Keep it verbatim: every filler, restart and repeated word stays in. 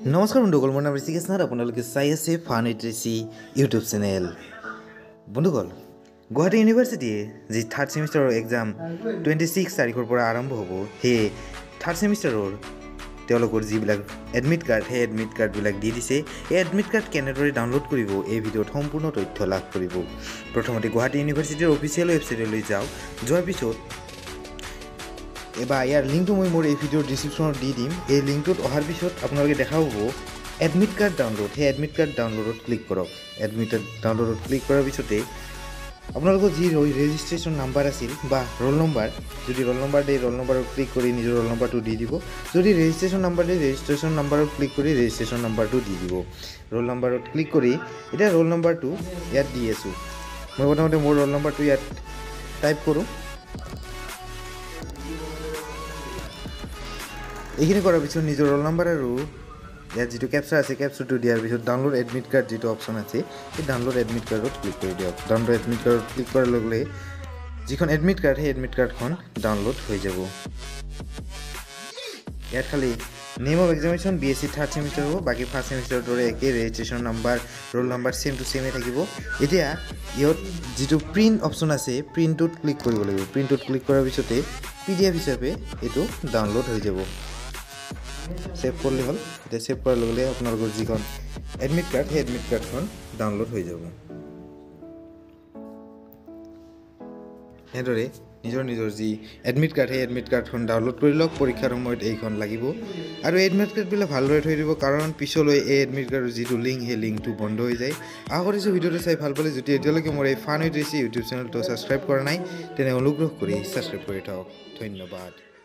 নমস্কাৰ বন্ধুসকল, মোৰ নাম ঋষিকেশ নাথ। আপোনালোকে চাই আছে fun with Rishi YouTube channel. বন্ধুসকল, গুৱাহাটী ইউনিভাৰ্চিটিয়ে যি থাৰ্ড ছেমিষ্টাৰৰ এক্সাম টুৱেণ্টি ছিক্স তাৰিখৰ পৰা আৰম্ভ হ'ব, সেই থাৰ্ড ছেমিষ্টাৰৰ তেওঁলোকৰ যিবিলাক এডমিট কাৰ্ড, সেই এডমিট কাৰ্ডবিলাক দি দিছে। এই এডমিট কাৰ্ড কেনেদৰে ডাউনলোড কৰিব, এই ভিডিঅ'ত সম্পূৰ্ণ তথ্য লাভ কৰিব। প্ৰথমতে গুৱাহাটী ইউনিভাৰ্চিটিৰ অফিচিয়েল ৱেবছাইটলৈ যাওক। যোৱাৰ পিছত এবাৰ ইয়াৰ লিংকটো মই মোৰ এই ভিডিঅ'ৰ ডিছক্ৰিপশ্যনত দি দিম। এই লিংকটোত অহাৰ পিছত আপোনালোকে দেখা পাব এডমিট কাৰ্ড ডাউনলোড। সেই এডমিট কাৰ্ড ডাউনলোডত ক্লিক কৰক। এডমিট কাৰ্ড ডাউনলোডত ক্লিক কৰাৰ পিছতে আপোনালোকৰ যি ৰেজিষ্ট্ৰেশ্যন নাম্বাৰ আছিল বা ৰোল নম্বৰ, যদি ৰোল নম্বৰ দিয়ে ৰোল নম্বৰত ক্লিক কৰি নিজৰ ৰোল নম্বৰটো দি দিব। যদি ৰেজিষ্ট্ৰেশ্যন নাম্বাৰ দিয়ে ৰেজিষ্ট্ৰেশ্যন নাম্বাৰত ক্লিক কৰি ৰেজিষ্ট্ৰেশ্যন নাম্বাৰটো দি দিব। ৰোল নম্বৰত ক্লিক কৰি এতিয়া ৰোল নম্বৰটো ইয়াত দি আছোঁ। মই প্ৰথমতে মোৰ ৰোল নম্বৰটো ইয়াত টাইপ কৰোঁ। এইখিনি কৰাৰ পিছত নিজৰ ৰোল নম্বৰ আৰু ইয়াত যিটো কেপচাৰ আছে কেপচাৰটো দিয়াৰ পিছত ডাউনলোড এডমিট কাৰ্ড যিটো অপশ্যন আছে, সেই ডাউনলোড এডমিট কাৰ্ডত ক্লিক কৰি দিয়ক। ডাউনলোড এডমিট কাৰ্ডত ক্লিক কৰাৰ লগে লগে যিখন এডমিট কাৰ্ড, সেই এডমিট কাৰ্ডখন ডাউনলোড হৈ যাব। ইয়াত খালি name of examination B S C third semester হ'ব। বাকী ফাৰ্ষ্ট ছেমিষ্টাৰৰ দৰে একেই registration number, roll number same to ছেমেই থাকিব। এতিয়া ইয়াত যিটো প্ৰিণ্ট অপশ্যন আছে, প্ৰিণ্টটোত ক্লিক কৰিব লাগিব। প্ৰিণ্টটোত ক্লিক কৰাৰ পিছতে পি ডি এফ হিচাপে এইটো ডাউনলোড হৈ যাব। ছেভ কৰিলে হ'ল। এতিয়া ছেভ কৰাৰ লগে লগে আপোনালোকৰ যিখন এডমিট কাৰ্ড, সেই এডমিট কাৰ্ডখন ডাউনলোড হৈ যাব। এনেদৰে নিজৰ নিজৰ যি এডমিট কাৰ্ড, সেই এডমিট কাৰ্ডখন ডাউনলোড কৰি লওক। পৰীক্ষাৰ সময়ত এইখন লাগিব আৰু এই এডমিট কাৰ্ডবিলাক ভালদৰে থৈ দিব, কাৰণ পিছলৈ এই এডমিট কাৰ্ডৰ যিটো লিংক, সেই লিংকটো বন্ধ হৈ যায়। আশা কৰিছোঁ ভিডিঅ'টো চাই ভাল পালে। যদি এতিয়ালৈকে মোৰ এই ফান উইথ ঋষি ইউটিউব চেনেলটো ছাবস্ক্ৰাইব কৰা নাই, তেনে অনুগ্ৰহ কৰি ছাবস্ক্ৰাইব কৰি থওক। ধন্যবাদ।